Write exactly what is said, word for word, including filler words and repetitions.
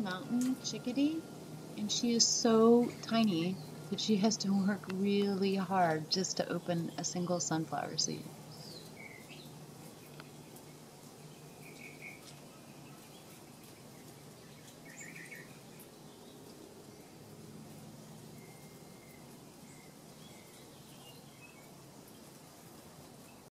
mountain chickadee, and she is so tiny that she has to work really hard just to open a single sunflower seed.